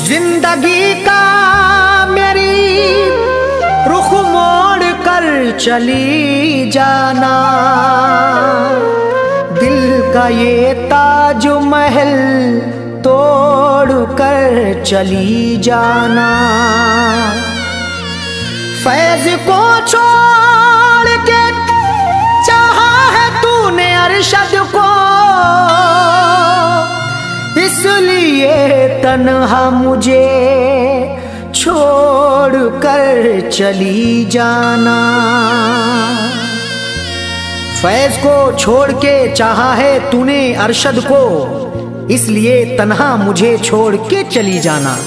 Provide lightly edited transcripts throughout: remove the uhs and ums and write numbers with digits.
जिंदगी का मेरी रुख मोड़ कर चली जाना, दिल का ये ताज महल तोड़ कर चली जाना। फैज को छोड़ के चाहा है तूने अरशद को, इसलिए तन्हा मुझे छोड़ कर चली जाना। फैज को छोड़ के चाहा है तूने अरशद को, इसलिए तन्हा मुझे छोड़ के चली जाना।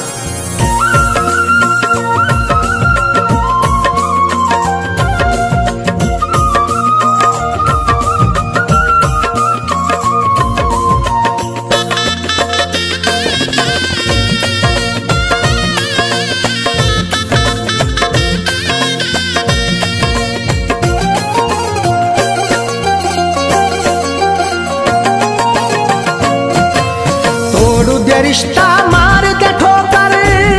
रिश्ता मार दे ठोकर,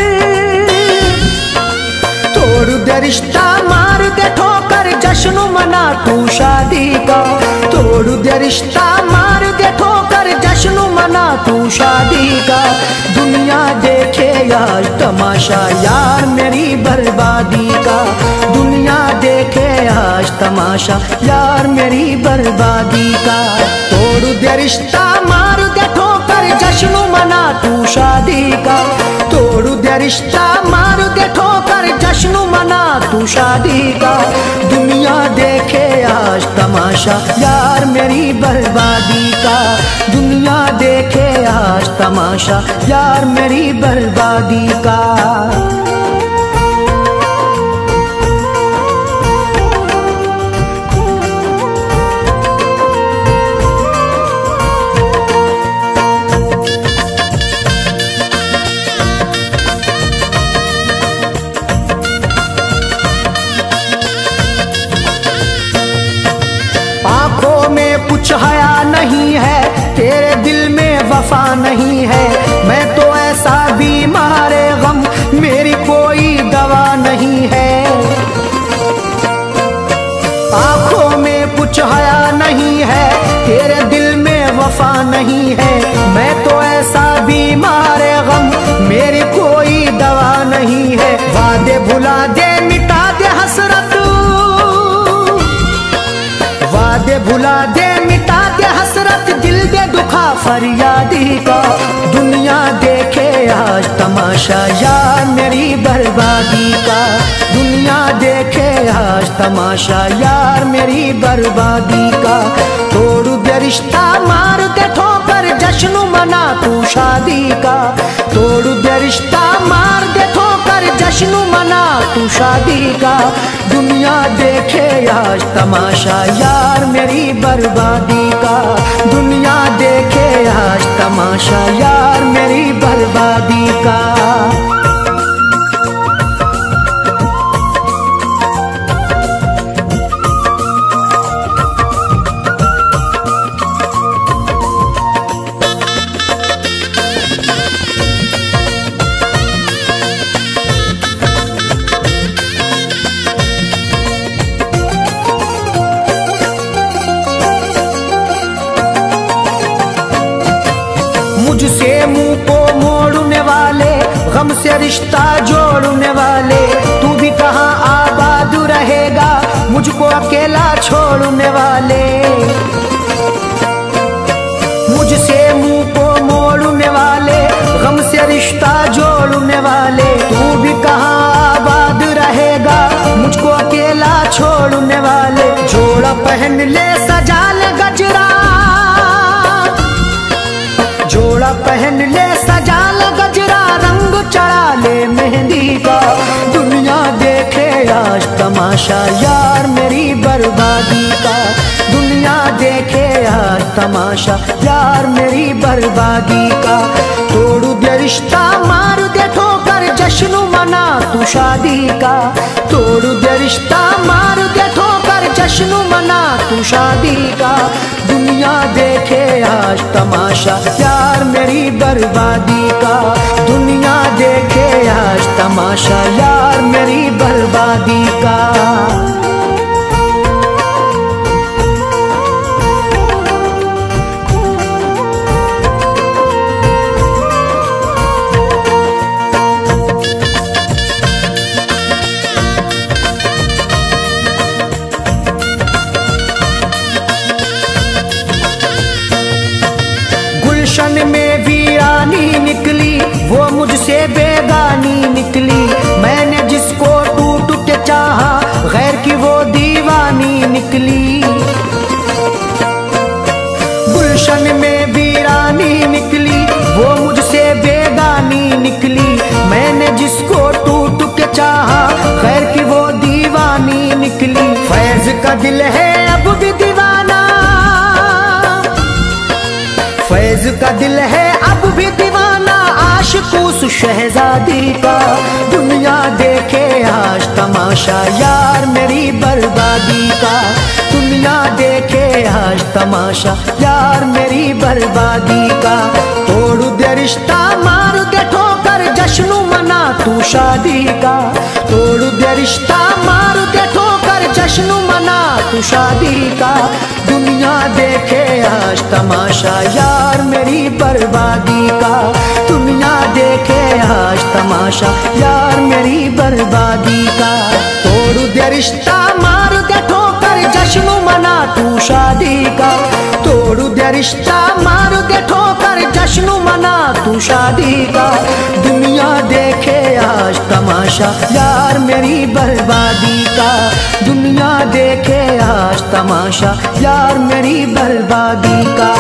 तोड़ दे रिश्ता मार दे ठोकर, जश्न मना तू शादी का। तोड़ दे रिश्ता मार दे ठोकर, जश्न मना तू शादी का। दुनिया देखे यार तमाशा यार मेरी बर्बादी का, दुनिया देखे आज तमाशा यार मेरी बर्बादी का। तोड़ दे रिश्ता मार दे ठोकर, जश्न मना तू शादी का। तोड़ दे रिश्ता मार दे ठोकर, जश्न मना तू शादी का। दुनिया देखे आज तमाशा यार मेरी बर्बादी का, दुनिया देखे आज तमाशा यार मेरी बर्बादी का। आंखों में कुछ हया नहीं है, तेरे दिल में वफा नहीं है। मैं तो ऐसा बीमार गम मेरी कोई दवा नहीं है। आंखों में कुछ हया नहीं है, तेरे दिल में वफा नहीं है। मैं तो ऐसा बीमार गम मेरी कोई दवा नहीं है। वादे भुला दे मिटा दे हसरत, वादे भुला दे मिटा दे हसरत, दिल दे दुखा फरियादी का। दुनिया देखे आज तमाशा यार मेरी बर्बादी का, दुनिया देखे आज तमाशा यार मेरी बर्बादी का। तोड़ दे रिश्ता मार दे ठोकर, जश्न मना तू शादी का। तोड़ दे रिश्ता मार दे ठोकर, जश्न मना तू शादी का। दुनिया देखे आज तमाशा यार मेरी बर्बादी का, दुनिया देखे आज तमाशा यार मेरी बर्बादी का। मुझसे मुंह को मोड़ने वाले, गम से रिश्ता जोड़ने वाले, तू भी कहाँ आबाद रहेगा मुझको अकेला छोड़ने वाले। मुझसे मुंह को मोड़ने वाले, गम से रिश्ता जोड़ने वाले, तू भी कहाँ आबाद रहेगा मुझको अकेला छोड़ने वाले। जोड़ा पहन ले सजा ले गजरा, जोड़ा पहन ले सजा ले गजरा, रंग चढ़ा ले मेहंदी का। दुनिया देखे आज तमाशा यार मेरी बर्बादी का, दुनिया देखे आज तमाशा यार मेरी बर्बादी का। तोड़ दे रिश्ता मार दे ठोकर, जश्न मना तू शादी का। तोड़ दे रिश्ता मार दे ठोकर, जश्न मना तू शादी का। दुनिया देखे आज तमाशा यार मेरी बर्बादी का, दुनिया देखे तमाशा यार मेरी बर्बादी का। गुलशन में वीरानी निकली, वो मुझसे बेगानी निकली। मैंने जिसको टूट के चाहा, गैर की वो दीवानी निकली। गुलशन में वीरानी निकली, वो मुझसे बेगानी निकली। मैंने जिसको टूट के चाहा, गैर की वो दीवानी निकली। फैज का दिल है अब भी दीवाना, फैज का दिल है अब भी दीवाना, आशिक उस शहजादी का। दुनिया देखे आज तमाशा यार मेरी बर्बादी का। दुनिया देखे आज तमाशा यार मेरी बर्बादी का। तोड़ दे रिश्ता मार दे ठोकर, जश्न मना तू शादी का। तोड़ दे रिश्ता मार दे ठोकर, जश्न मना तू शादी का। दुनिया देखे आज तमाशा यार मेरी बर्बादी का। दुनिया देखे आज तमाशा यार मेरी बर्बादी का। तोड़ दे रिश्ता मार दे ठोकर, जश्न मना तू शादी का। तोड़ दे रिश्ता मार दे ठोकर, जश्न मना तू शादी का। दुनिया देखे आज तमाशा यार मेरी बर्बादी का। दुनिया देखे आज तमाशा यार मेरी बर्बादी का।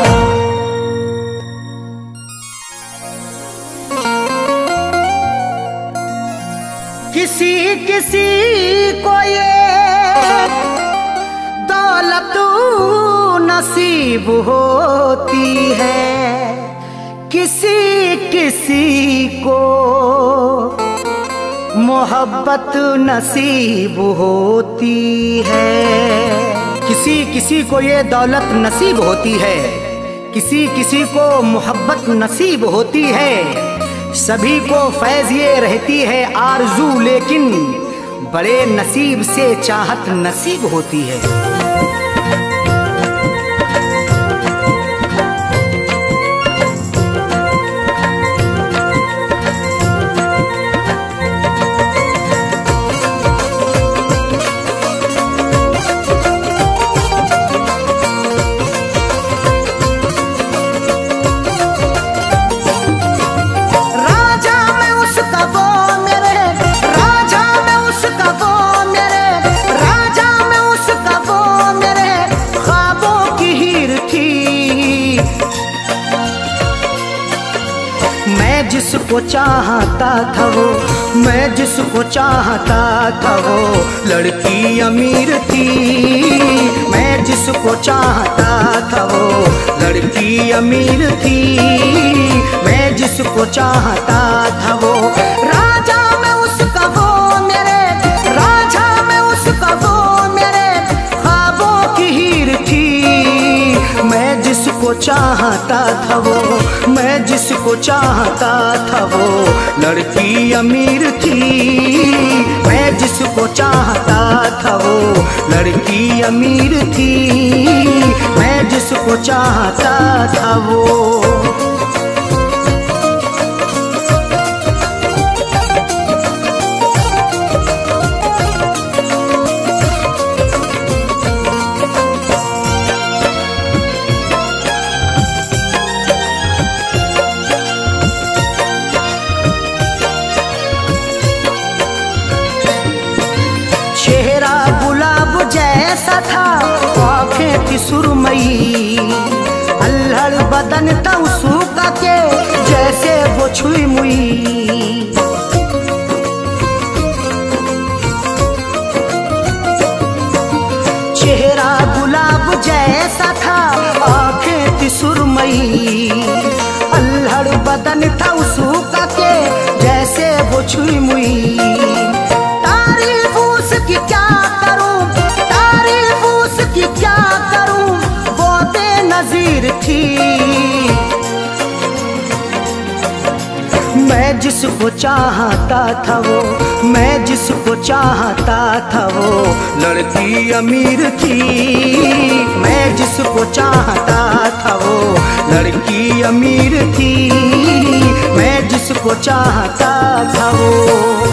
किसी किसी को ये दौलत नसीब होती है, किसी किसी को मोहब्बत नसीब होती है। किसी किसी को ये दौलत नसीब होती है, किसी किसी को मोहब्बत नसीब होती है। सभी को फैज ये रहती है आरज़ू, लेकिन बड़े नसीब से चाहत नसीब होती है। जिसको चाहता था वो, मैं जिसको चाहता था वो लड़की अमीर थी। मैं जिसको चाहता था वो लड़की अमीर थी। मैं जिसको चाहता था वो राजा में उसका वो मेरे, राजा में उसका वो मेरे ख्वाबों की हीर थी। मैं जिसको चाहता था वो, मैं जिसको चाहता था वो लड़की अमीर थी। मैं जिसको चाहता था वो लड़की अमीर थी। मैं जिसको चाहता था वो। जैसा था आँखें थी सुरमई, अल्हड़ बदन था उसका के जैसे वो छुई मुई। चेहरा गुलाब जैसा था आँखें थी सुरमई, अल्हड़ बदन था उसका के जैसे वो छुई मुई। तारीफ उसकी क्या करूं, तारीफ उसकी क्या करूं, वो बेनज़ीर थी। मैं जिसको चाहता था वो, मैं जिसको चाहता था वो लड़की अमीर थी। मैं जिसको चाहता था वो लड़की अमीर थी। मैं जिसको चाहता था वो।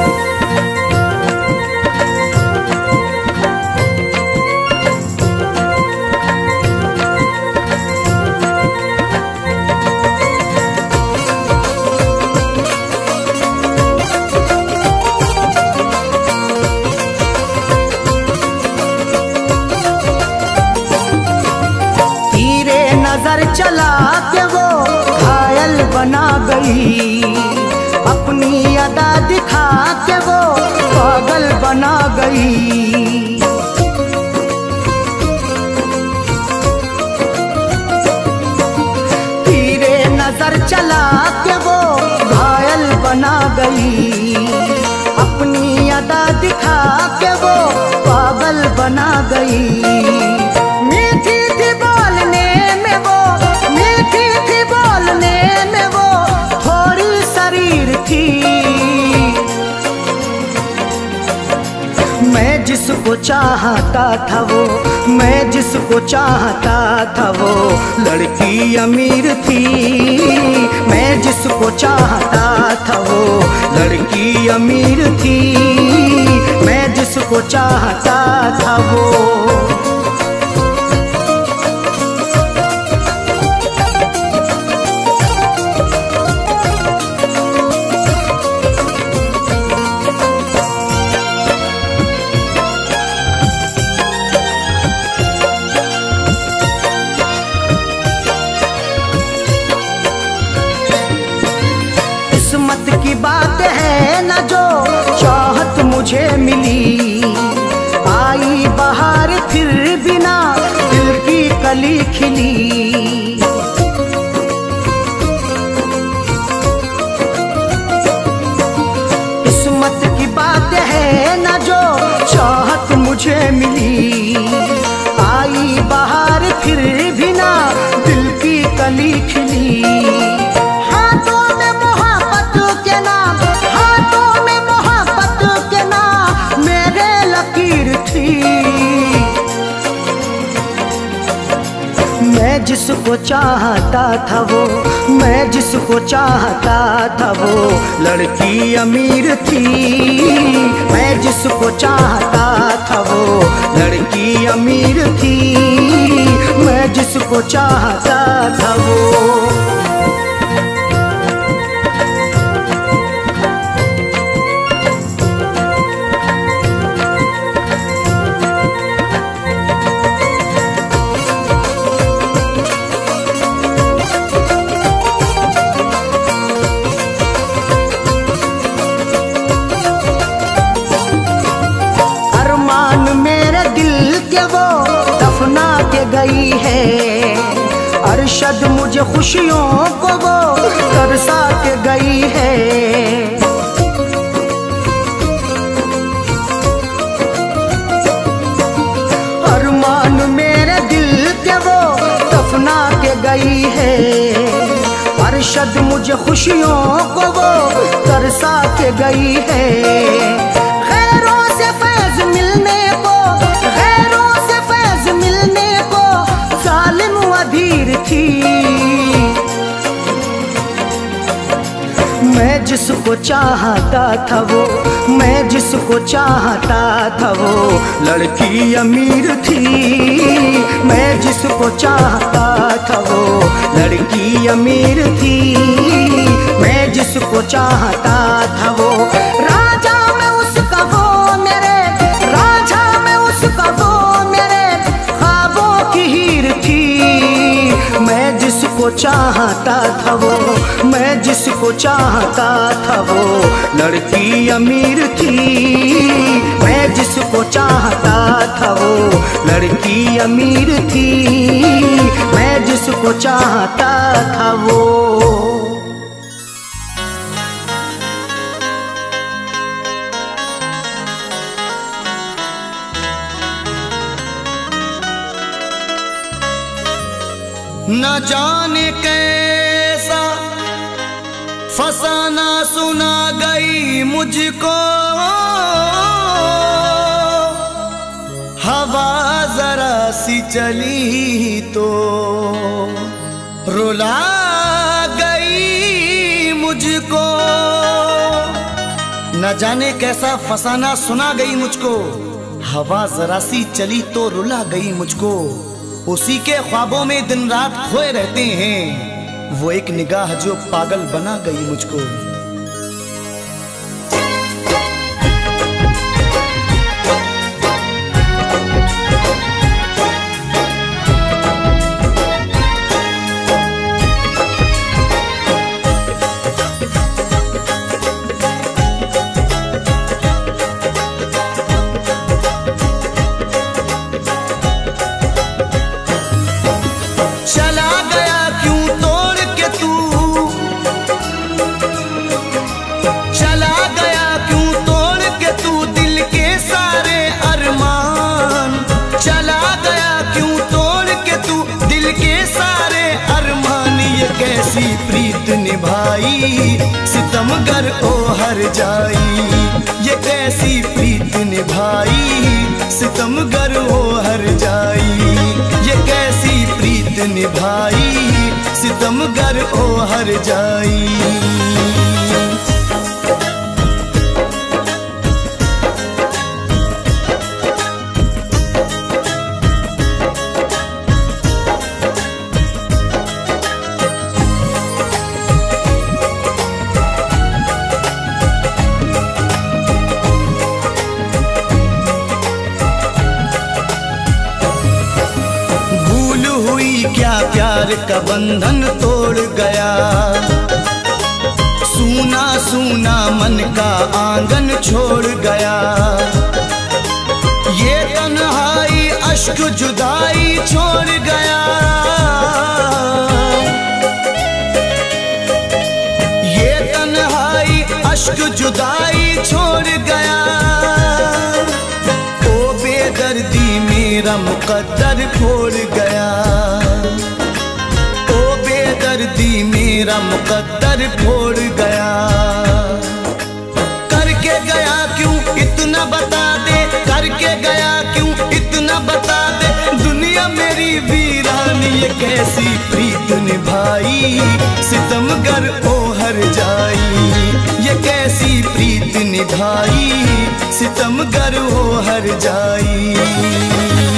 नजर चला के वो घायल बना गई, अपनी अदा दिखा के वो पागल बना गई। तीरे नजर चला के वो घायल बना गई, अपनी अदा दिखा के वो पागल बना गई। मीठी थी बोलने में वो, मीठी थी बोलने में वो, थोड़ी शरीर थी। मैं जिसको चाहता था वो, मैं जिसको चाहता था वो लड़की अमीर थी। मैं जिसको चाहता था वो लड़की अमीर थी। मैं जिसको चाहता था वो। किस्मत की बात है न जो चाहत मुझे मिली, आई बहार फिर बिना दिल की कली खिली। किस्मत की बात है न जो चाहत मुझे मिली, आई बहार फिर बिना दिल की कली खिली। मैं जिसको चाहता था वो, मैं जिसको चाहता था वो लड़की अमीर थी। मैं जिसको चाहता था वो लड़की अमीर थी। मैं जिसको चाहता था वो। दफना के गई है अरशद मुझे खुशियों को वो तरसा के गई है। अरमान मेरे दिल के वो दफना के गई है अरशद मुझे खुशियों को वो तरसा के गई है। खैरों से फैज मिलने को, खैरों से फैज मिलने को जालिम अधीर थी। मैं जिसको चाहता था वो, मैं जिसको चाहता था वो लड़की अमीर थी। मैं जिसको चाहता था वो लड़की अमीर थी। मैं जिसको चाहता था वो राजा में उसका वो मेरे, राजा में उसका वो मेरे ख्वाबों की हीर थी। मैं जिसको चाहता था वो, मैं जिसको चाहता था वो लड़की अमीर थी। मैं जिसको चाहता था वो लड़की अमीर थी। मैं जिसको चाहता था वो। न जाने कैसा फसाना सुना गई मुझको हवा जरा सी चली तो रुला गई मुझको। न जाने कैसा फसाना सुना गई मुझको, हवा जरा सी चली तो रुला गई मुझको। उसी के ख्वाबों में दिन रात खोए रहते हैं, वो एक निगाह जो पागल बना गई मुझको। चला गया क्यों तोड़ के तू, चला गया क्यों तोड़ के तू दिल के सारे अरमान। चला गया क्यों तोड़ के तू दिल के सारे अरमान। ये कैसी प्रीत निभाई सितमगर ओ हर जाई। ये कैसी प्रीत निभाई सितमगर ओ हर जाई। ये कैसी प्रीत निभाई सितमगर ओ हर जाई। क्या प्यार का बंधन तोड़ गया, सूना सूना मन का आंगन छोड़ गया। ये तन्हाई अश्क जुदाई छोड़ गया। ये तन्हाई अश्क जुदाई छोड़ गया। ओ बेदर्दी मेरा मुकद्दर फोड़ गया। ओ बेदर्दी मेरा मुकद्दर फोड़ गया। करके गया क्यों इतना बता दे, करके गया क्यों इतना बता दे। दुनिया मेरी वीरानी ये कैसी प्रीत निभाई सितमगर ओ हर जाई। ये कैसी प्रीत निभाई सितमगर ओ हर जाई।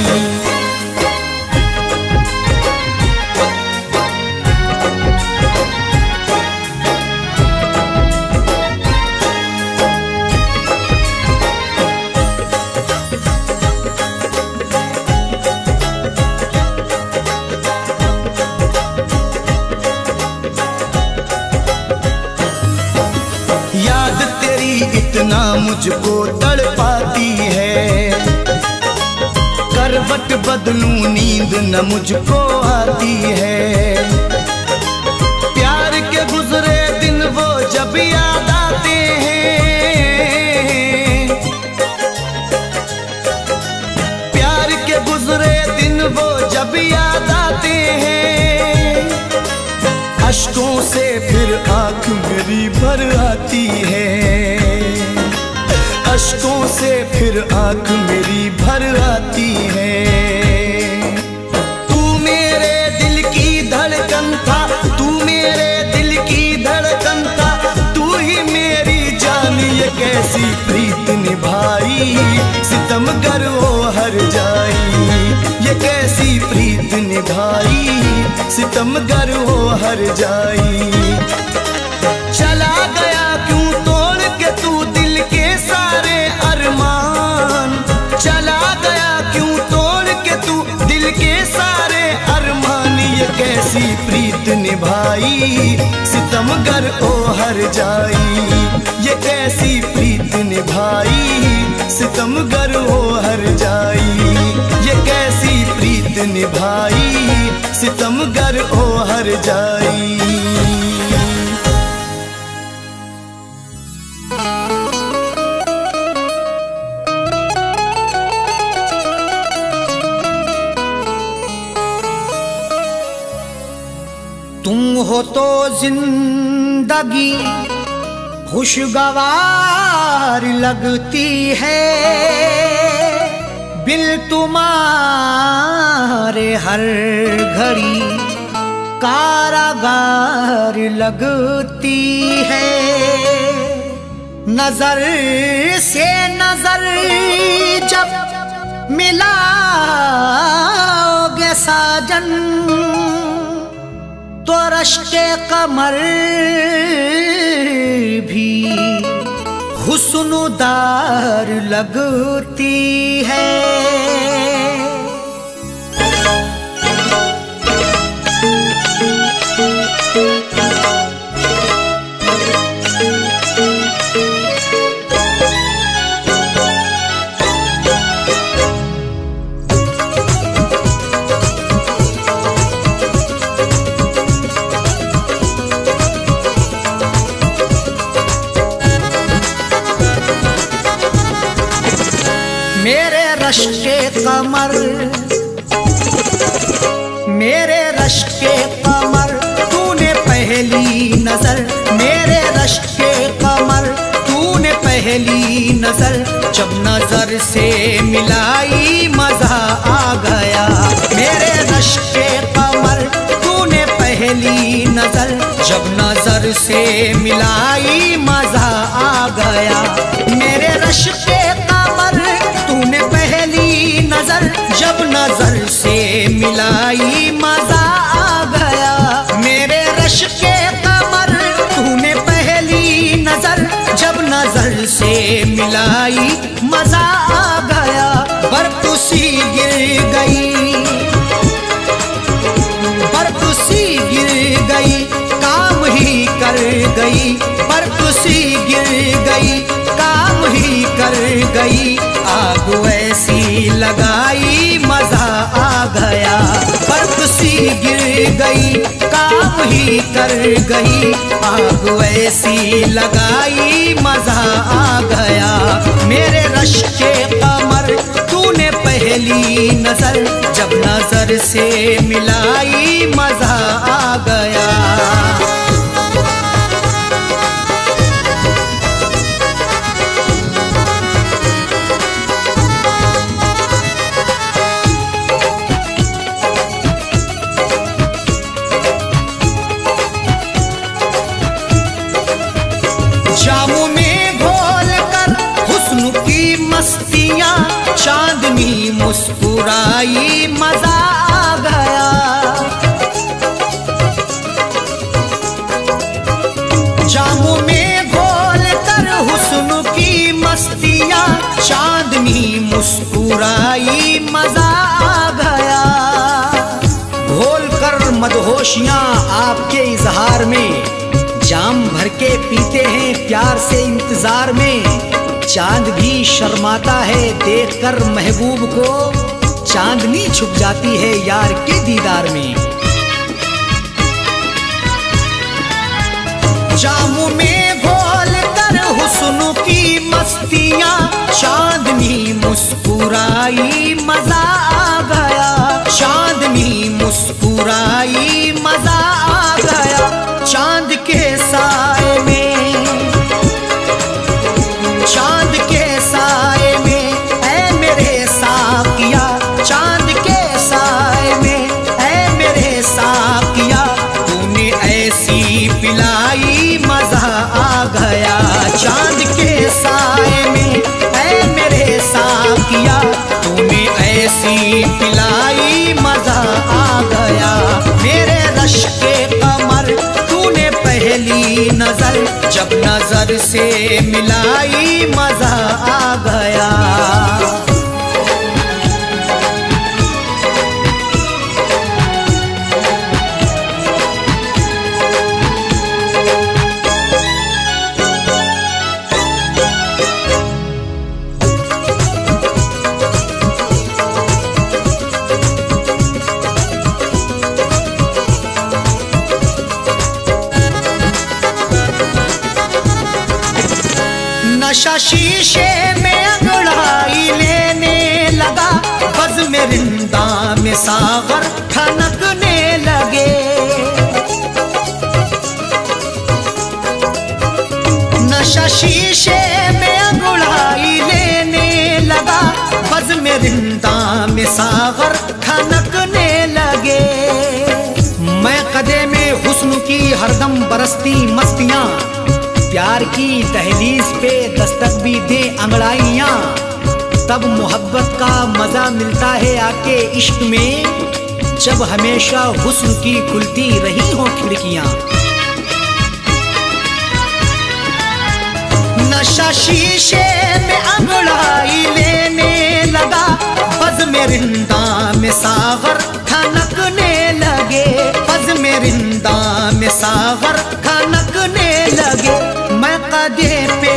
याद तेरी इतना मुझको तड़पाती है, करवट बदलूं नींद न मुझको आती है। प्यार के गुजरे दिन वो जब याद आते हैं। प्यार के गुजरे दिन वो जब याद आते हैं। अश्कों से फिर आंख मेरी भर आती है। अश्कों से फिर आंख मेरी भर आती है। तू मेरे दिल की धड़कन था, तू मेरे दिल की धड़कन था। तू ही मेरी जान ये कैसी प्रीत निभाई सितमगर ओ हर जाई। ये कैसी प्रीत निभाई सितमगर ओ हर जाई। चला गया क्यों तोड़ के तू दिल के सारे अरमान। चला गया क्यों तोड़ के तू दिल के सारे अरमान। ये कैसी प्रीत निभाई सितमगर ओ हर जाई। ये कैसी प्रीत निभाई सितमगर ओ हर जाई। ये कैसी प्रीत निभाई सितमगर ओ हर जाई। तुम हो तो जिंदगी जिंदगी खुशगवार लगती है, बिन तुम्हारे हर घड़ी कारागार लगती है। नजर से नजर जब मिलाओगे साजन, तो रश्के कमर भी हुस्नुदार लगती है। मेरे रश्के कमर, मेरे रश्के कमर, तूने पहली नजर, मेरे रश्के कमर, तूने पहली नजर, जब नजर से मिलाई मजा आ गया। मेरे रश्के कमर, तूने पहली नजर, जब नजर से मिलाई मजा आ गया। मेरे रश्के कमर, तूने पहली नजर, जब नजर से मिलाई मजा आ गया। मेरे रश्के कमर, तूने पहली नजर, जब नजर से मिलाई मजा आ गया। बर्फ सी गिर गई, बर्फ सी गिर गई, काम ही कर गई। बर्फ सी गिर गई, काम ही कर गई। आग ऐसी लगाई मजा आ गया। बर्फ सी गिर गई, काम ही कर गई। आग ऐसी लगाई मजा आ गया। मेरे रश्के कमर, तूने पहली नजर, जब नजर से मिलाई मजा आ गया। जामू में घोल कर हुस्न की मस्तियां, चांदनी मुस्कुराई मजा आ गया। जामू में घोल कर हुस्न की मस्तियां, चांदनी मुस्कुराई मजा आ गया। घोल कर मदहोशियां आपके इजहार में, जाम भर के पीते हैं प्यार से इंतजार में। चांद भी शर्माता है देखकर महबूब को, चांदनी छुप जाती है यार के दीदार में। जामू में घोल कर हुस्न की मस्तियां, चांदनी मुस्कुराई मजा आ गया। चांदनी मुस्कुराई मजा आ गया। चांद के साए में, चांद के साए में, ऐ मेरे साकिया। चांद के साए में, ऐ मेरे साकिया, तूने ऐसी पिलाई मजा आ गया। चांद के साए में, ऐ मेरे साकिया, तूने ऐसी पिलाई मजा आ गया। मेरे रश्के कमर, तूने पहली नजर, जब नजर से मिलाई मजा आ गया। नशा शीशे में अंगड़ाई लेने लगा, बज़ में रिंदा में सागर ठनकने लगे। नशा शीशे में अंगड़ाई लेने लगा, बज़्म में रिंदा में सागर खनकने लगे। मैं कदे में हुस्न की हरदम बरसती मस्तियां, प्यार की दहलीज पे दस्तक भी दे अंगड़ाइयां, तब मोहब्बत का मजा मिलता है आके इश्क में, जब हमेशा हुस्न की खुलती रही हो खिड़कियां। नशा शीशे में अंगड़ाई लेने लगा, बज़्म में रिंदा में सागर खनकने लगे, बज़्म में रिंदा में सागर खनकने लगे। मैं कदे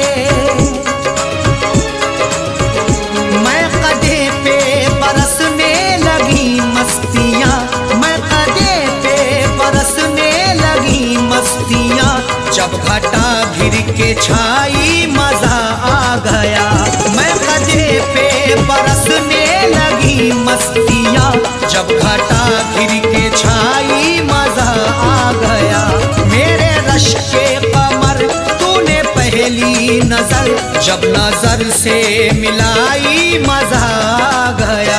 पे बरसने लगी मस्तियाँ, मैं कदे पे बरसने लगी मस्तियाँ, जब घटा घिर के छाई मजा आ गया। मैं कदे पे बरसने लगी मस्तियाँ, जब घटा घिर के छाई मजा आ गया। मेरे रश के कमर तूने पहली नजर, जब नजर से मिलाई मजा आ गया।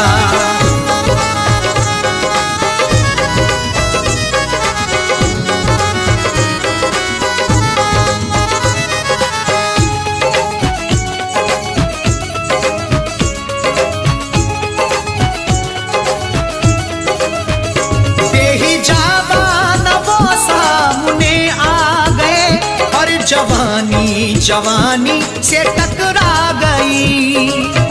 जवानी जवानी से टकरा गई,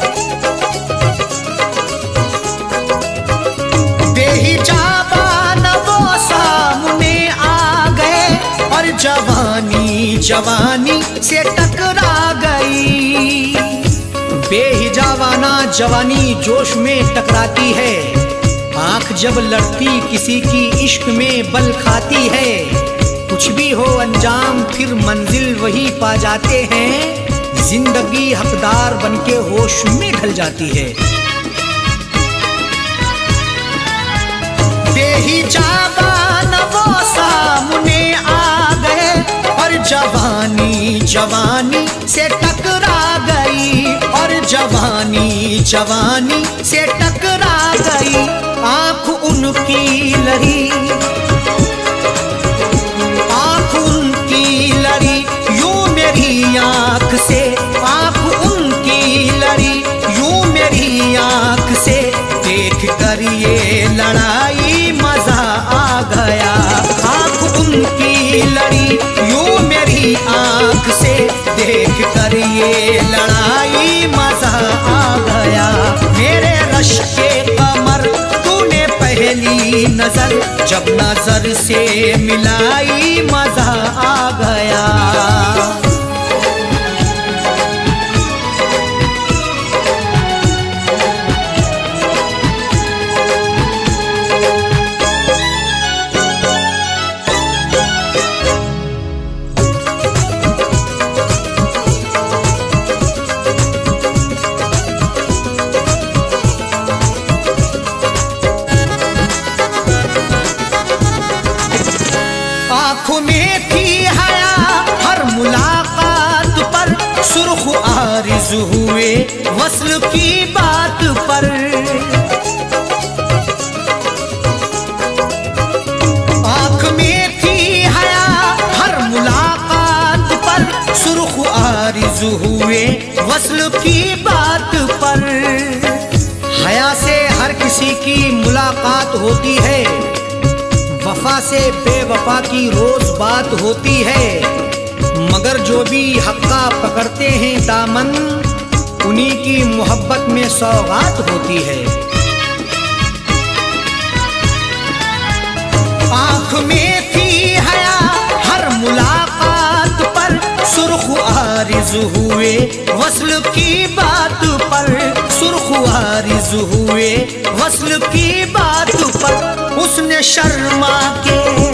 बेहिजाबान वो सामने आ गए, और जवानी जवानी से टकरा गई। बेहिजाबाना जवानी जोश में टकराती है, आंख जब लड़ती किसी की इश्क में बल खाती है। कुछ भी हो अंजाम फिर मंजिल वही पा जाते हैं, जिंदगी हकदार बनके होश में ढल जाती है। बेहिजाबान वो सामने आ गए, और जवानी जवानी से टकरा गई, और जवानी जवानी से टकरा गई। आंख उनकी लड़ी, यूं मेरी आंख से, आंख उनकी लड़ी यूं मेरी आंख से, देख कर ये लड़ाई मजा आ गया। आंख उनकी लड़ी यूं मेरी आंख से, देख कर ये लड़ाई मजा आ गया। मेरे रश के कमर तूने पहली नजर, जब नजर से मिलाई मजा आ गया। आँखों में थी हया हर मुलाकात पर, सुर्ख आरिज़ हुए वस्ल की बात पर। आँख में थी हया हर मुलाकात पर, सुर्ख आरिज़ हुए वस्ल की बात पर। हया से हर किसी की मुलाकात होती है, वफा से बेवफा की रोज बात होती है, मगर जो भी हक्का पकड़ते हैं दामन, उन्हीं की मोहब्बत में सौगात होती है। आँख में थी हया हर मुलाकात पर, सुर्ख आरिज़ हुए वस्ल की बात पर, सुर्ख आरिज़ हुए वस्ल की बात पर। उसने शर्मा के,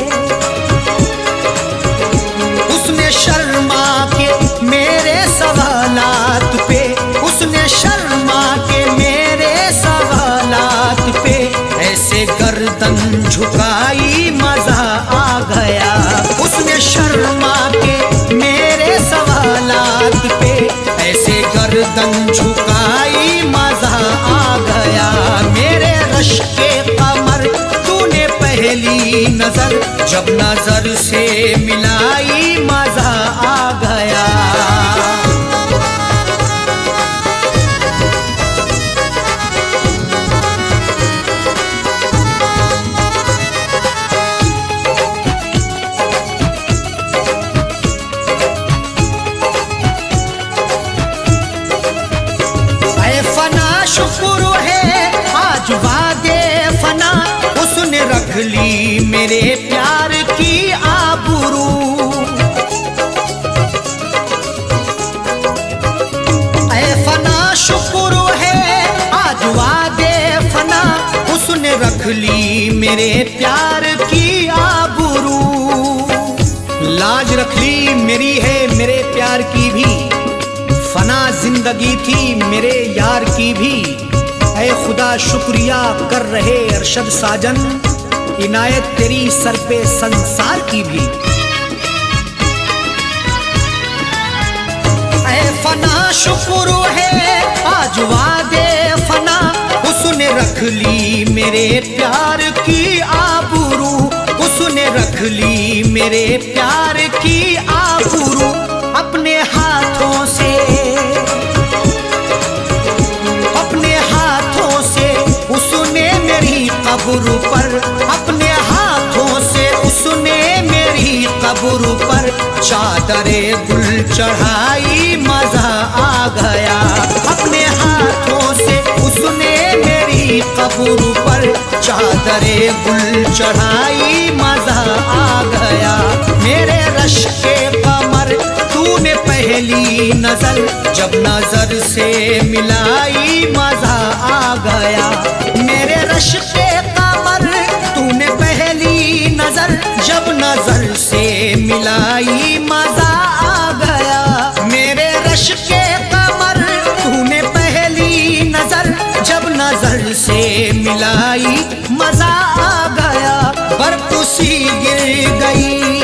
उसने शर्मा के मेरे सवालात पे, उसने शर्मा के मेरे सवालात पे, ऐसे गर्दन झुकाई मजा आ गया। उसने शर्मा के मेरे सवाल गर्दन झुकाई मजा आ गया। मेरे रश के कमर तूने पहली नजर जब नजर से मिलाई मजा आ गया। शुक्र है आज वादे फना उसने रख ली मेरे प्यार की आबरू। ऐ फना शुक्र है आज वादे फना उसने रख ली मेरे प्यार की आबरू। लाज रख ली मेरी है मेरे प्यार की भी, फना जिंदगी थी मेरे यार की भी। ऐ खुदा शुक्रिया कर रहे अरशद साजन, इनायत तेरी सर पे संसार की भी। ऐ फना शुक्र है आज वादे फना उसने रख ली मेरे प्यार की आबरू। उसने रख ली मेरे प्यार की आबरू। अपने हाथों से उसने मेरी कब्र पर, अपने हाथों से उसने मेरी कब्र पर चादरे गुल चढ़ाई मजा आ गया। अपने हाथों से उसने मेरी कब्र पर चादरे गुल चढ़ाई मजा आ गया। मेरे रश के कमर तूने पहली नजर जब नजर से मिलाई मजा आ गया। मेरे रश के कमर तूने पहली नजर जब नजर से मिलाई मजा आ गया। मेरे रश के कमर तूने पहली नजर जब नजर से मिलाई मजा आ गया। बर्फ सी गिर गई,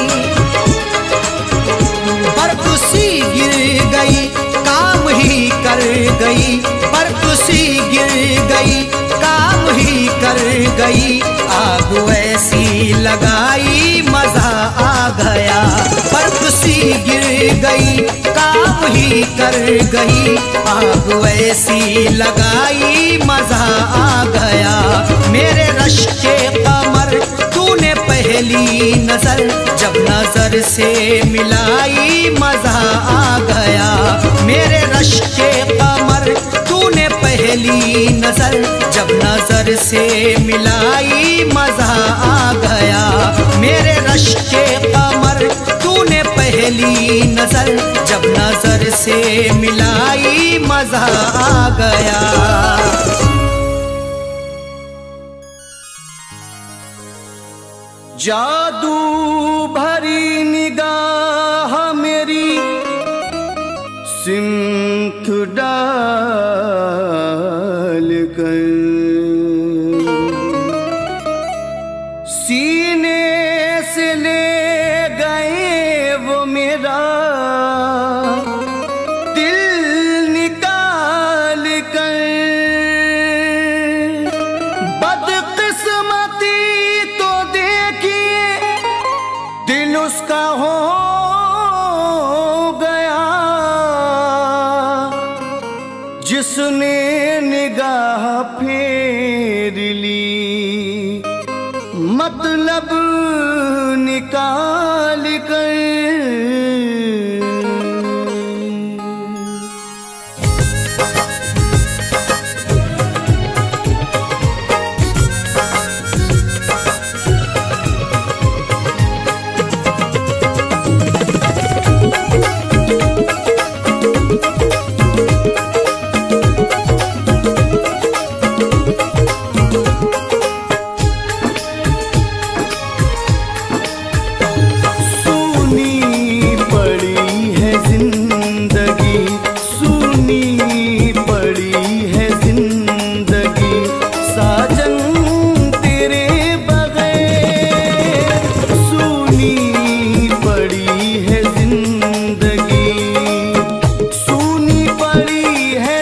बर्फ सी गिर गई काम ही कर गई। बर्फ सी गिर गई काम ही कर गई। आग ऐसी लगाई मजा आ गया। बर्फ सी गिर गई काम ही कर गई। आग ऐसी लगाई मजा आ गया। मेरे रश के कमर तूने पहली नजर जब नजर से मिलाई मजा आ गया। मेरे रश के कमर तूने पहली नजर जब नजर से मिलाई मजा आ गया। मेरे रश के कमर तूने पहली नजर जब नजर से मिलाई मजा आ गया। जादू भरी निगाह मेरी सिमत डाल कर सीने से ले गए वो मेरा दिल निकाल कर। बदकिस्मती तो देखिए दिल उसका हो गया जिसने निगाह फेर ली मतलब निकाल कर। है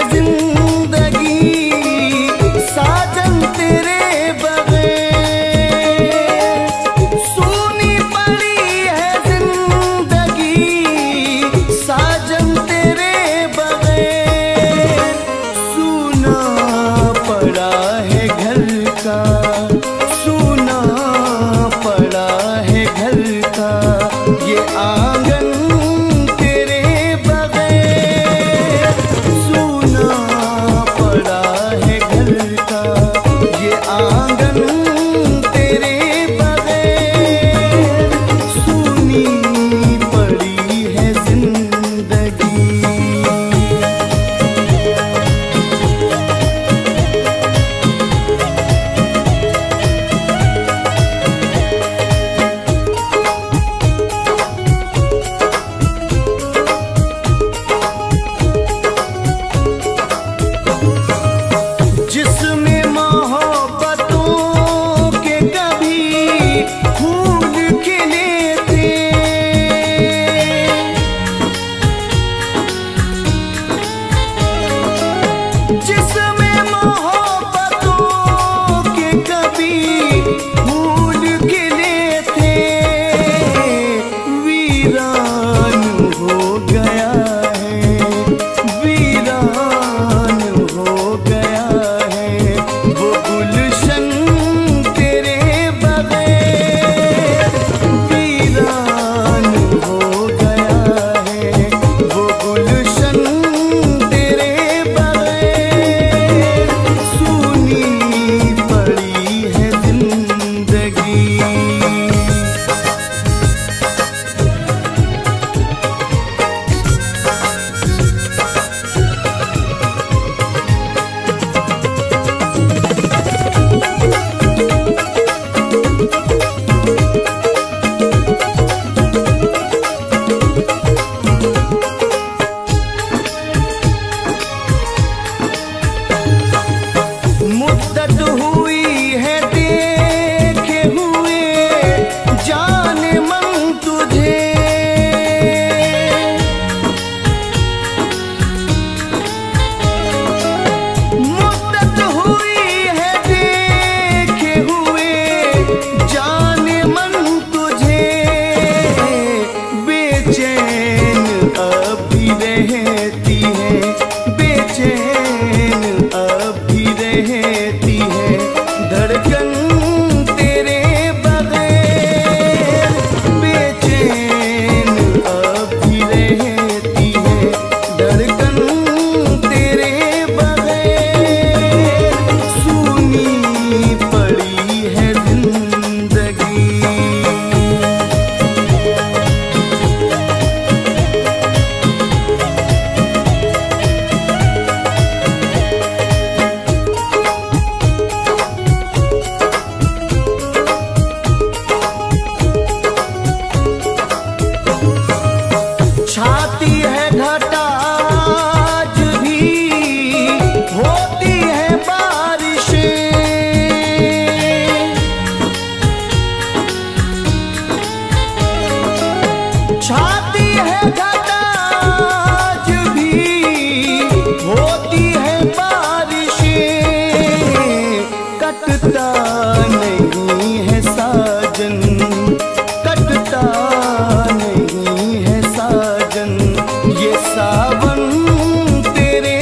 छाती है घटा आज भी, होती है बारिशें, कटता नहीं है साजन, कटता नहीं है साजन, ये सावन तेरे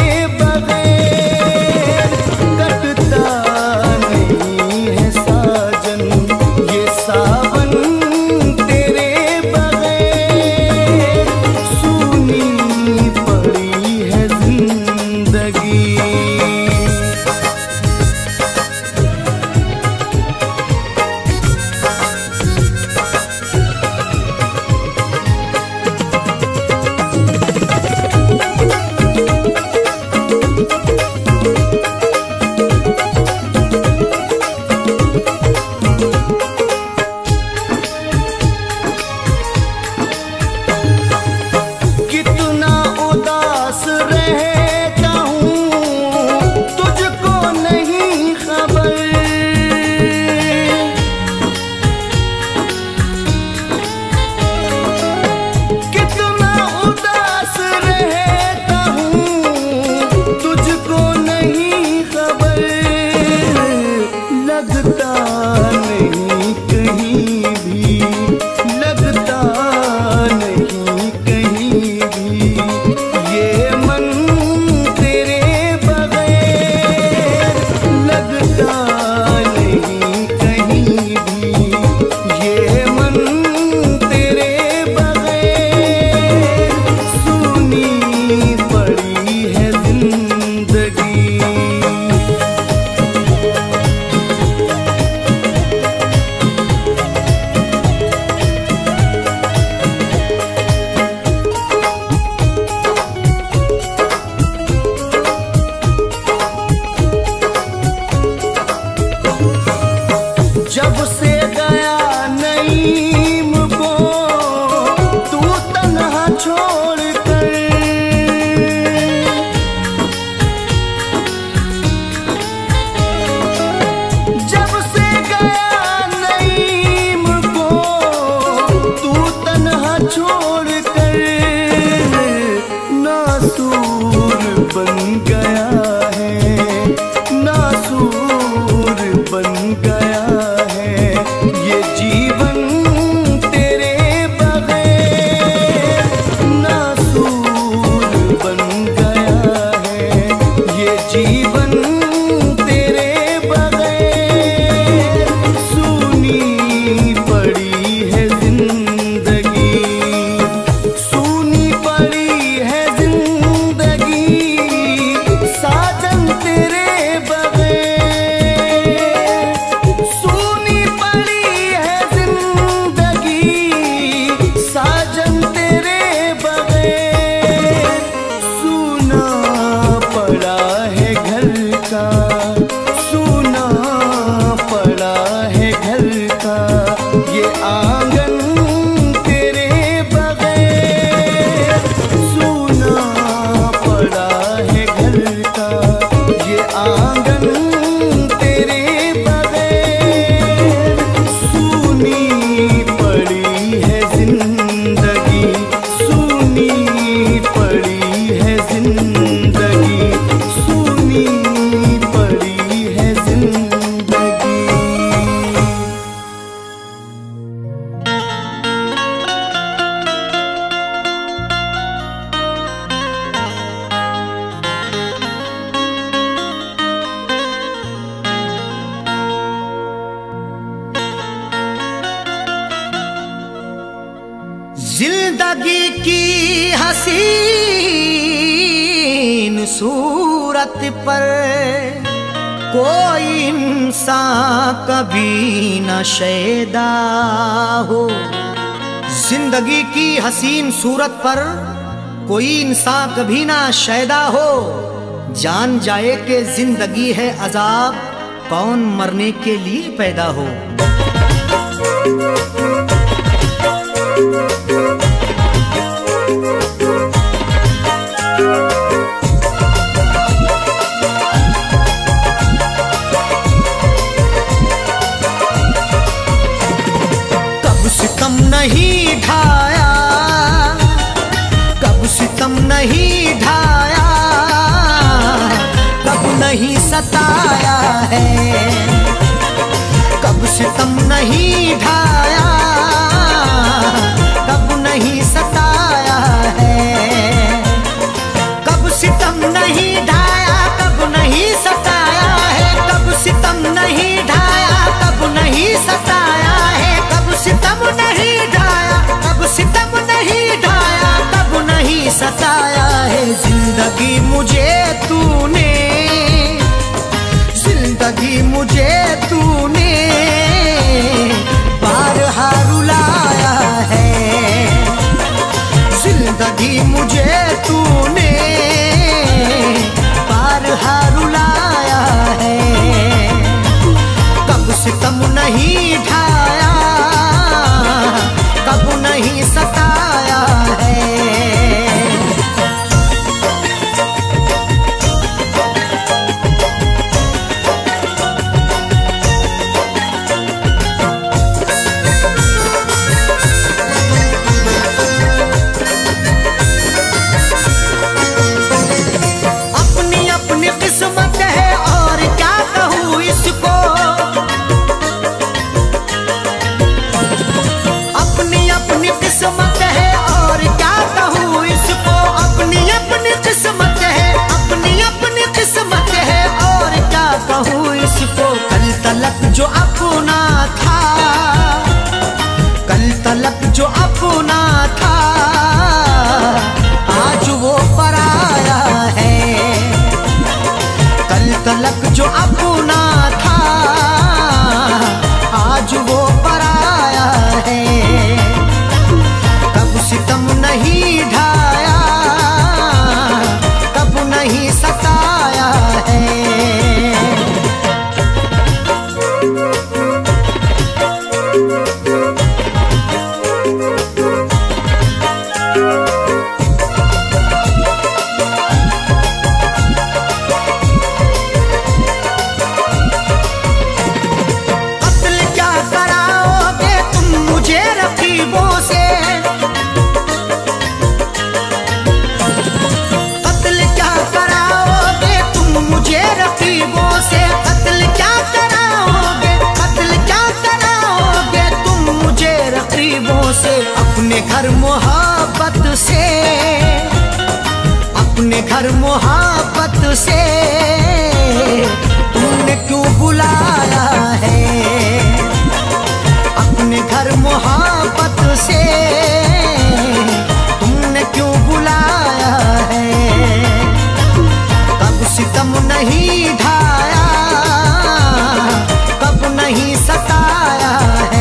बगैर कटता नहीं है साजन, ये सावन तेरे बगैर सूनी पड़ी है जिंदगी। कितना उदास रहता हूँ तुझको नहीं खबर, कितना उदास रहता हूँ तुझको नहीं खबर, लगता नहीं कहीं भी, लगता नहीं कहीं भी, ये मन तेरे बगैर लगता नहीं कहीं भी, ये मन तेरे बगैर सूनी पड़ी है जिंदगी। जब से गया नईम को तू तन्हा छोड़ कर, जब से गया नईम को तू तन्हा छोड़ कर, नासूर बन गया है, नासूर बन गया है, ये जीवन तेरे बगैर नासूर बन गया है, ये जीवन तेरे बगैर सूनी पड़ी है जिंदगी, सूनी पड़ी है जिंदगी, साजन तेरे बगैर सूनी पड़ी है जिंदगी, साजन तेरे बगैर सूना पड़ा है घर का, सूना पड़ा है घर का, ये आंगन तेरे बगैर सूना पड़ा है घर का, ये आंगन तेरे बगैर सूनी पड़ी है जिंदगी, सूनी पड़ी है जिंदगी, सूनी पड़ी है जिंदगी। जिंदगी की हसीन सूरत पर कोई इंसान कभी न शैदा हो, जिंदगी की हसीन सूरत पर कोई इंसान कभी ना शैदा हो, जान जाए कि जिंदगी है अजाब कौन मरने के लिए पैदा हो। कब सितम नहीं ढाया सताया है, कब सितम नहीं ढाया, कब नहीं सताया है, कब सितम नहीं ढाया, कब नहीं सताया है, कब सितम नहीं ढाया, कब नहीं सताया है, कब सितम नहीं ढाया, कब सितम नहीं ढाया, कब नहीं सताया है। जिंदगी मुझे तूने, जिंदगी मुझे तूने बारहा रुलाया है, जिंदगी मुझे तूने बारहा रुलाया है, कब सितम नहीं ढाया, कब नहीं सताया है। जो अपना था, कल तलक जो अपना था, आज वो पराया है, कल तलक जो अपना था, आज वो पराया है, कब सितम नहीं ढाया, कब नहीं सताया है। अपने घर मोहब्बत से, अपने घर मोहब्बत से तुमने क्यों बुलाया है, अपने घर मोहब्बत से तुमने क्यों बुलाया है, कब सितम नहीं ढाया, कब नहीं सताया है।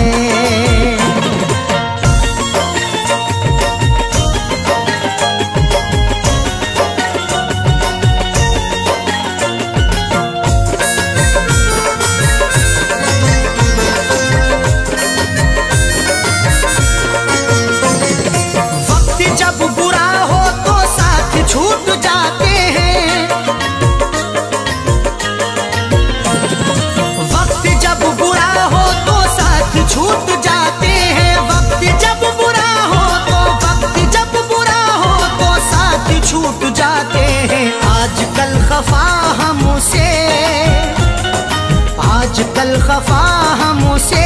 आजकल खफा हमसे, आजकल खफा हमसे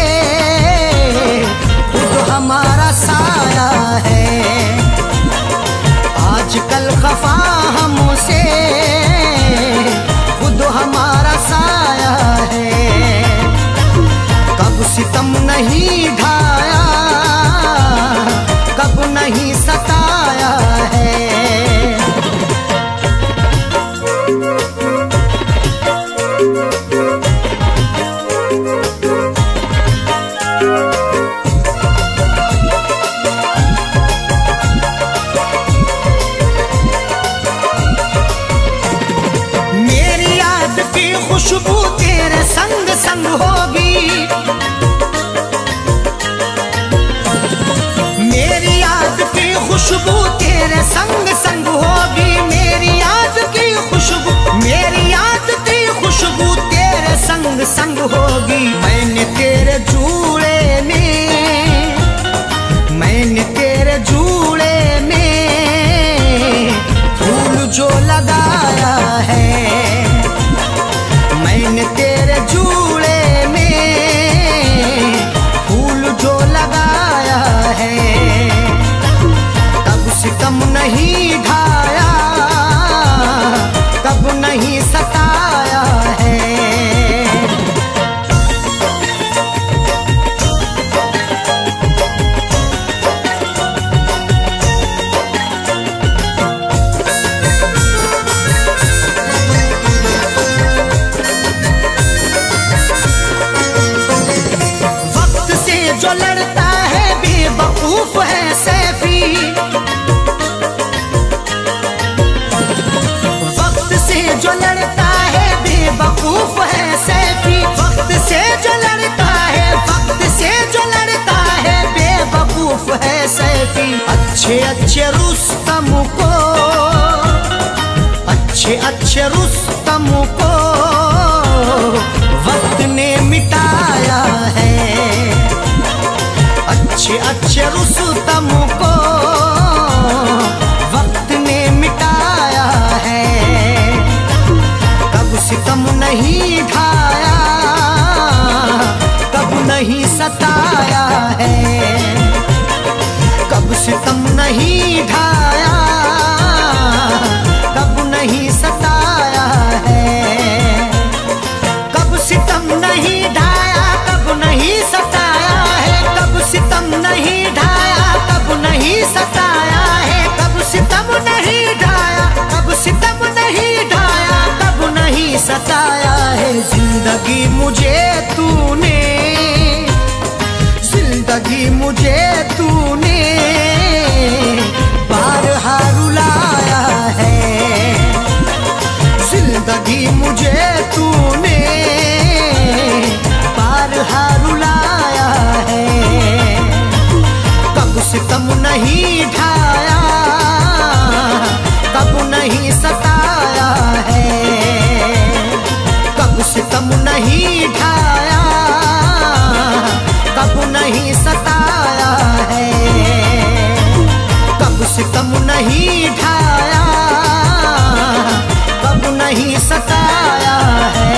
खुद हमारा साया है, आजकल खफा हमसे खुद हमारा साया है, कब सितम नहीं ढाया, कब नहीं सताया है। खुशबू तेरे संग संग होगी, मेरी याद की खुशबू तेरे संग संग होगी, मेरी याद की खुशबू, मेरी याद की खुशबू तेरे संग संग होगी। मैंने तेरे जूड़े में, मैंने तेरे जूड़े में फूल जो लगाया है, अच्छे अच्छे रुस्तम को, अच्छे अच्छे रुस्तम को वक्त ने मिटाया है। अच्छे अच्छे रुस्तम को वक्त ने मिटाया है। कब सितम नहीं ढाया, कब नहीं सताया है। कब सितम नहीं ढाया, कब नहीं सताया है। कब सितम नहीं ढाया, कब नहीं सताया है। कब सितम नहीं ढाया, कब नहीं सताया है। कब सितम नहीं ढाया, कब सितम नहीं ढाया, कब नहीं सताया है। जिंदगी मुझे तूने, जिंदगी मुझे तूने बारहा रुलाया है। जिंदगी मुझे तूने बारहा रुलाया है। कब सितम नहीं ढाया, कब नहीं सताया है। कब सितम नहीं ढाया, कब नहीं सताया है। कब सितम नहीं ढाया, कब नहीं सताया है।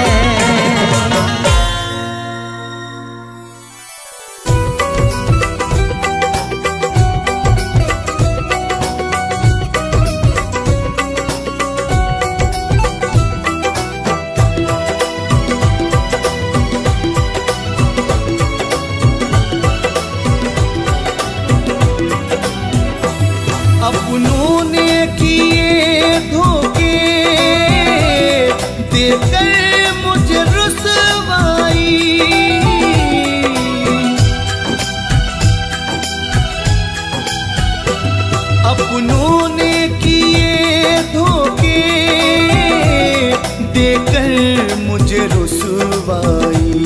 अपनों ने किए धोखे देकर मुझे रुसवाई। अपनों ने किए धोखे देकर मुझे रुसवाई।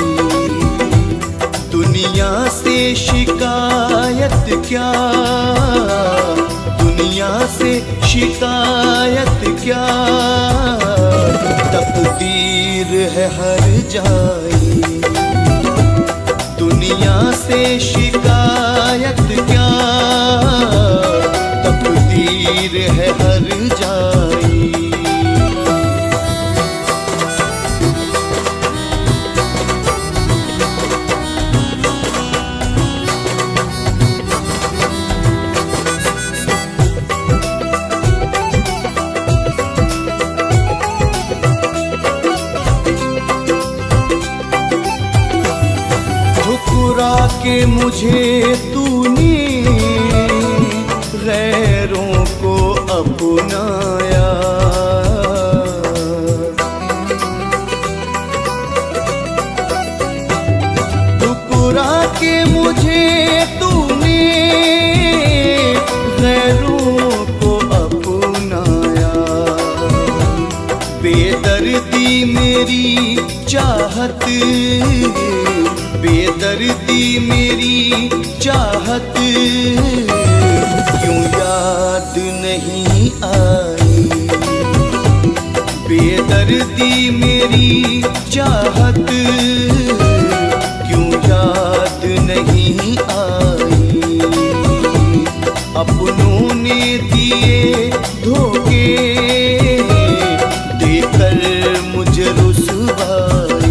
दुनिया से शिकायत क्या, दुनिया से शिकायत क्या, तकदीर है हर जाई। दुनिया से शिकायत क्या, तकदीर है हर जाई। ठुकरा के मुझे तूने गैरों को अपनाया। ठुकरा के मुझे तूने गैरों को अपनाया। बेदर्दी मेरी चाहत, बेदर्दी मेरी चाहत क्यों याद नहीं आई। बेदर्दी मेरी चाहत क्यों याद नहीं आई। अपनों ने दिए धोखे देकर मुझे रुसवाई।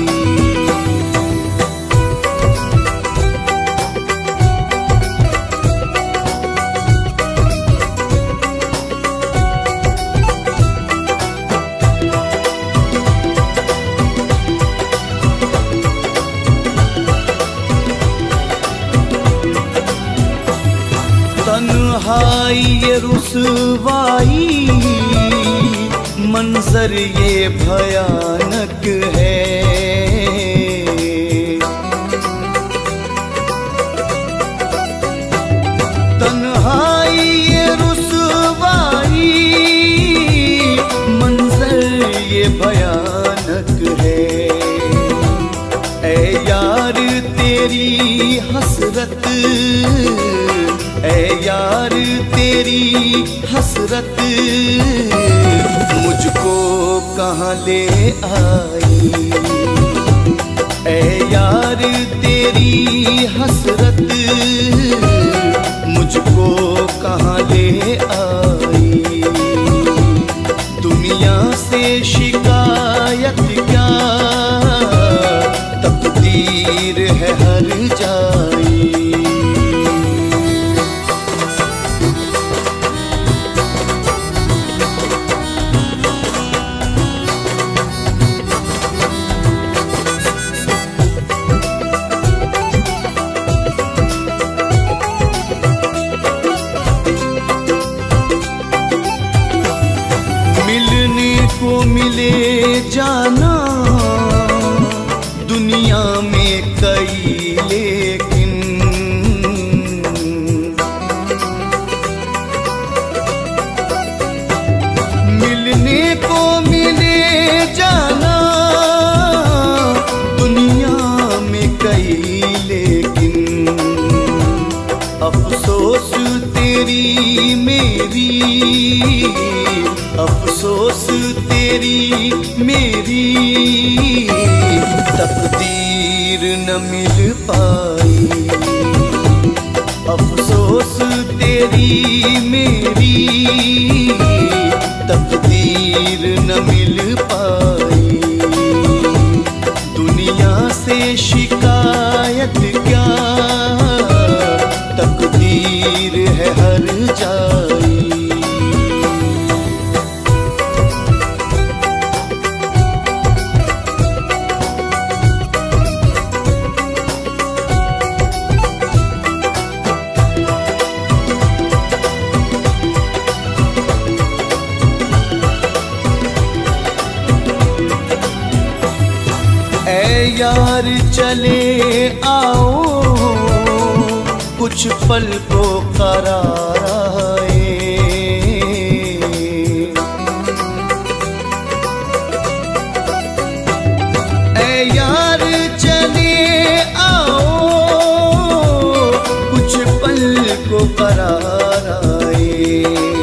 तन्हाई ये रुसवाई, मंजर ये भयानक है। तन्हाई ये रुसवाई, मंजर ये भयानक है। ऐ यार तेरी हसरत ऐ यार तेरी हसरत मुझको कहाँ ले आई। ऐ यार तेरी हसरत मुझको कहाँ ले आई। दुनिया से शिकायत क्या, तकदीर है हर जाई। को मिले जाना दुनिया में कई, लेकिन मिलने को मिले जाना दुनिया में कई, लेकिन अफसोस तेरी मेरी, अफसोस तेरी मेरी तकदीर न मिल पाई। अफसोस तेरी मेरी तकदीर न मिल पाई। दुनिया से शिकायत क्या, तकदीर है हर जाई। यार चले आओ कुछ पल को करार आए। ऐ यार चले आओ कुछ पल को करार आए।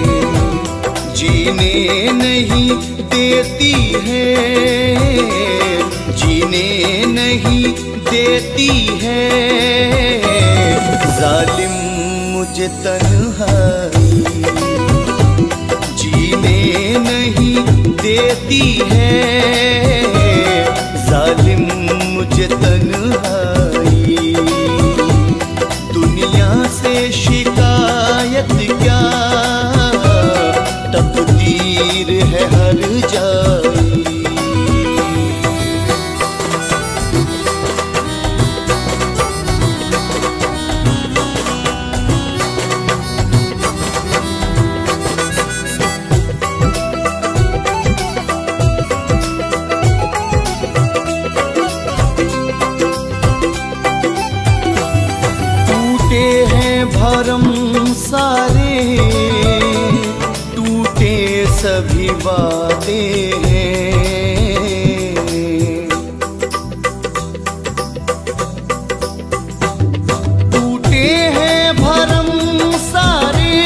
जीने नहीं देती है, जीने नहीं देती है जालिम मुझे तन्हाई। जीने नहीं देती है जालिम मुझे तन्हाई। दुनिया से शिकायत क्या, तकदीर है हर जाई। भरम सारे टूटे सभी वादे हैं। टूटे हैं भरम सारे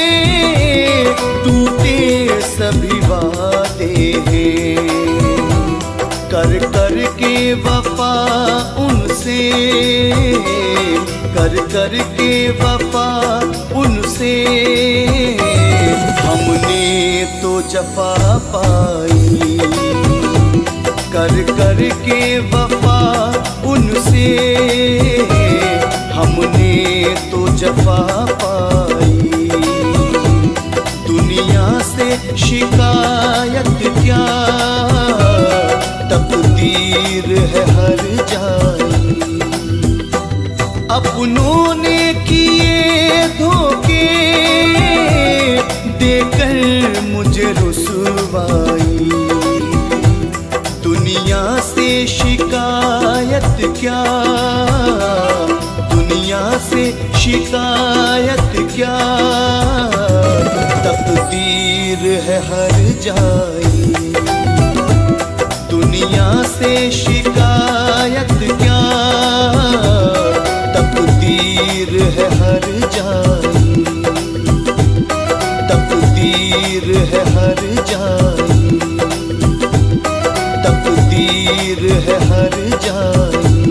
टूटे सभी वादे हैं। कर कर के वफा उनसे, कर कर के वफा उनसे हमने तो जफा पाई। कर कर के वफा उनसे हमने तो जफा पाई। दुनिया से शिकायत क्या, तकदीर है हर जाई। अपनों ने किए धोखे देकर मुझे रुसवाई। दुनिया से शिकायत क्या, दुनिया से शिकायत क्या, तकदीर है हर जाई। दुनिया से शिकायत क्या, तकदीर है हर जाई। तकदीर है हर जाई, तकदीर है हर जाई,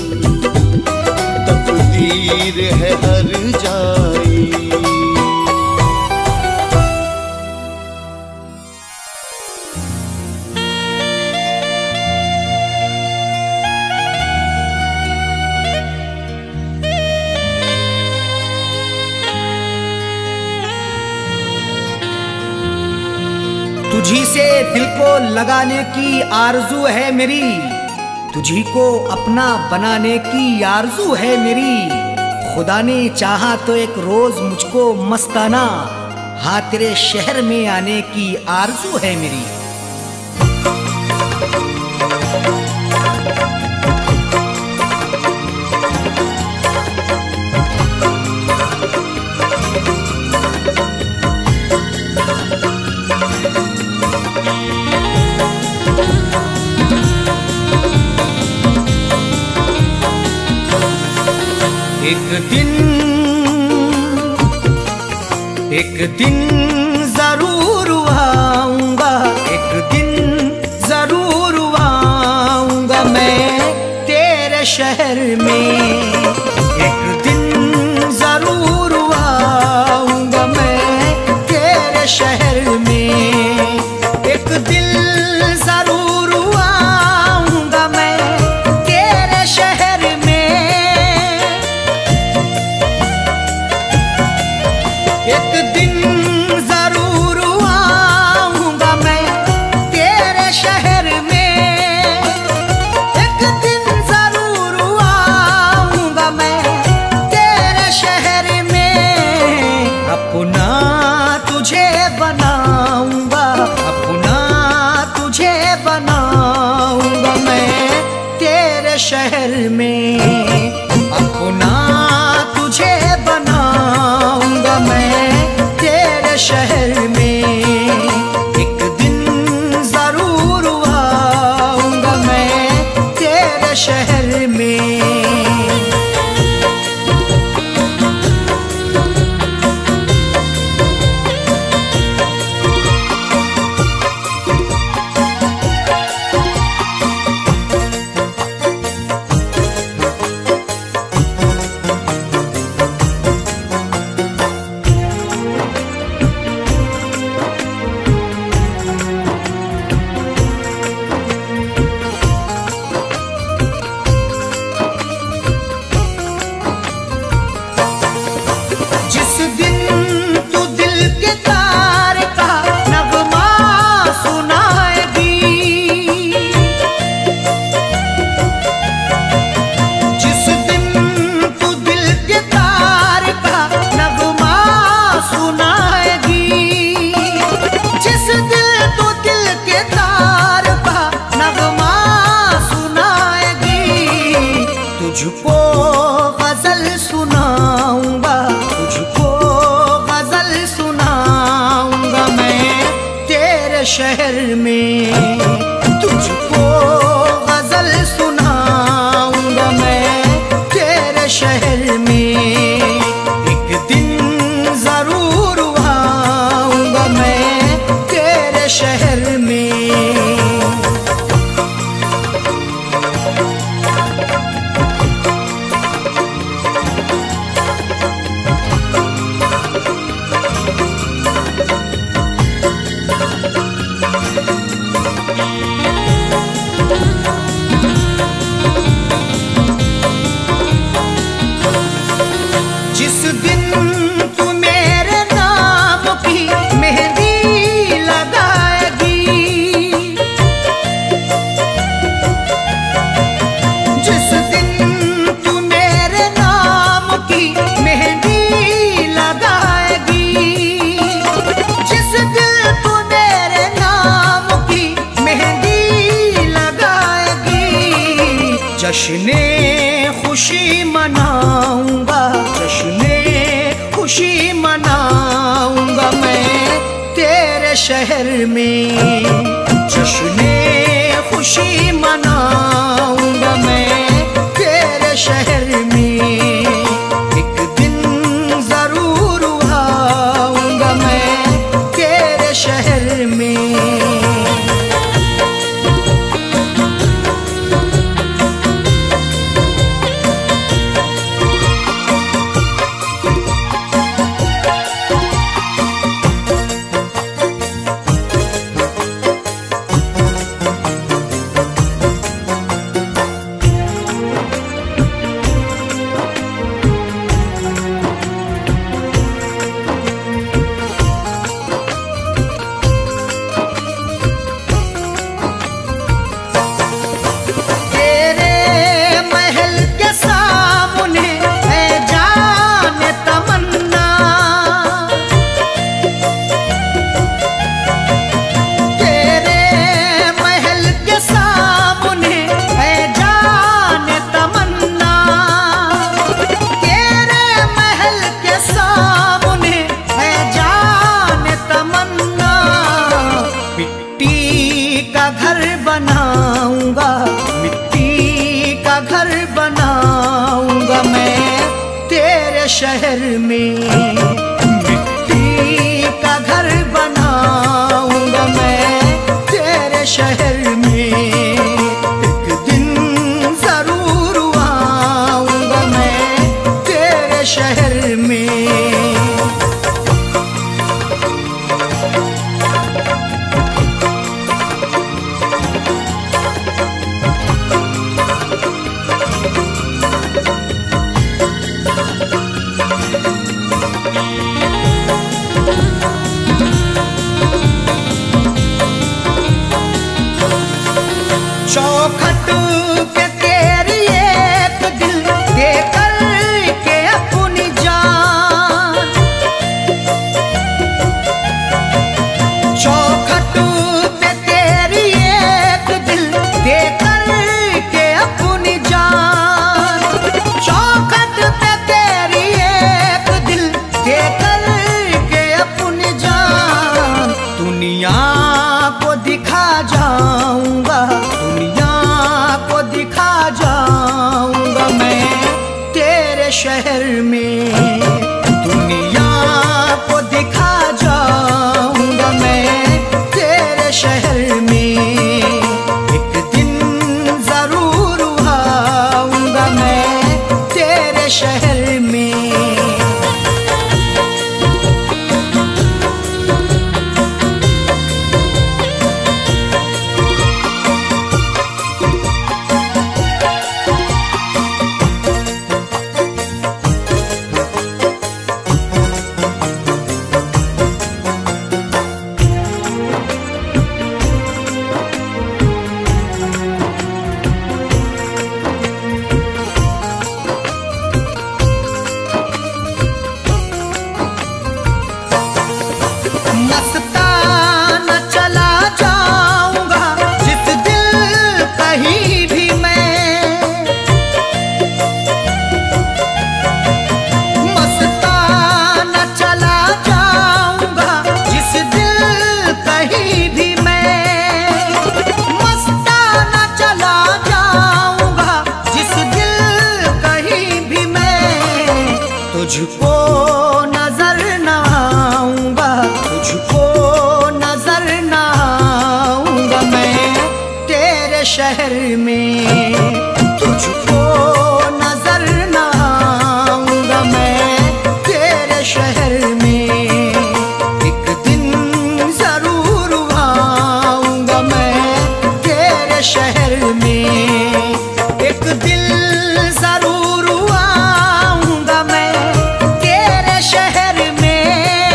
तकदीर है हर जाई। तुझी से दिल को लगाने की आरजू है मेरी, तुझी को अपना बनाने की आरजू है मेरी। खुदा ने चाहा तो एक रोज मुझको मस्ताना, हाँ तेरे शहर में आने की आरजू है मेरी। एक दिन जरूर आऊंगा, एक दिन जरूर आऊंगा मैं तेरे शहर में। एक दिन जरूर आऊंगा मैं तेरे शहर में। एक दिन जरूर आऊंगा मैं तेरे शहर में। एक दिन जरूर आऊंगा मैं तेरे शहर में। एक दिन जरूर आऊंगा मैं तेरे शहर में। अपना तुझे बनाऊंगा, अपना तुझे बनाऊंगा मैं तेरे शहर में। अपना तुझे बनाऊंगा मैं तेरे शहर में। एक दिन जरूर आऊंगा मैं तेरे शहर में। तुझको गजल सुनाऊंगा, तुझको गजल सुनाऊंगा मैं तेरे शहर में। तुझको गजल सुनाऊंगा मैं तेरे शहर में। एक दिन जरूर आऊंगा मैं तेरे शहर में। जिस दिन तू मेरे नाम की मेहंदी लगाएगी, जिस दिन तू मेरे नाम की मेहंदी लगाएगी, जिस दिन तू मेरे नाम की मेहंदी लगाएगी, जश्ने खुशी मनाऊंगा, जश्ने खुशी मनाऊंगा मैं तेरे शहर में। जश्ने खुशी मनाऊंगा मैं तेरे शहर में। एक दिन जरूर आऊंगा मैं शहर में मिट्टी का घर बनाऊंगा मैं तेरे शहर में। एक दिन जरूर आऊंगा मैं तेरे शहर में। चौखट पे तेरी एक दिल देकर के अपनी जान, चौखट पे तेरी एक दिल देकर के अपनी जान, चौखट पे तेरी एक दिल देकर के अपनी जान। दुनिया को दिखा जाऊंगा, दुनिया को दिखा जाऊंगा मैं तेरे शहर में। दुनिया को दिखा जाऊंगा मैं तेरे शहर में। एक दिन जरूर आऊंगा मैं तेरे शहर में। मस्ताना चला जाऊंगा जिस दिल कहीं भी मैं, मस्ताना चला जाऊंगा जिस दिल कहीं भी मैं, मस्ताना चला जाऊंगा जिस दिल कहीं भी मैं। तुझको नजर न आऊंगा, तुझको नजर न आऊंगा मैं तेरे शहर में। तुझको नजर न आऊंगा मैं तेरे शहर में। एक दिन जरूर आऊंगा मैं तेरे शहर में। एक दिन जरूर आऊंगा मैं तेरे शहर में।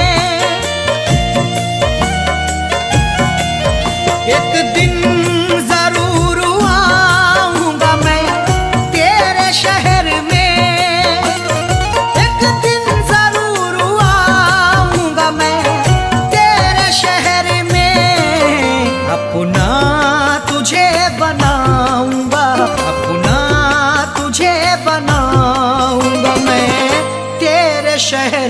एक दिन जरूर आऊंगा मैं तेरे शहर में। एक दिन जरूर आऊंगा मैं तेरे शहर में। अपना तुझे बनाऊंगा, अपना तुझे बनाऊंगा मैं तेरे शहर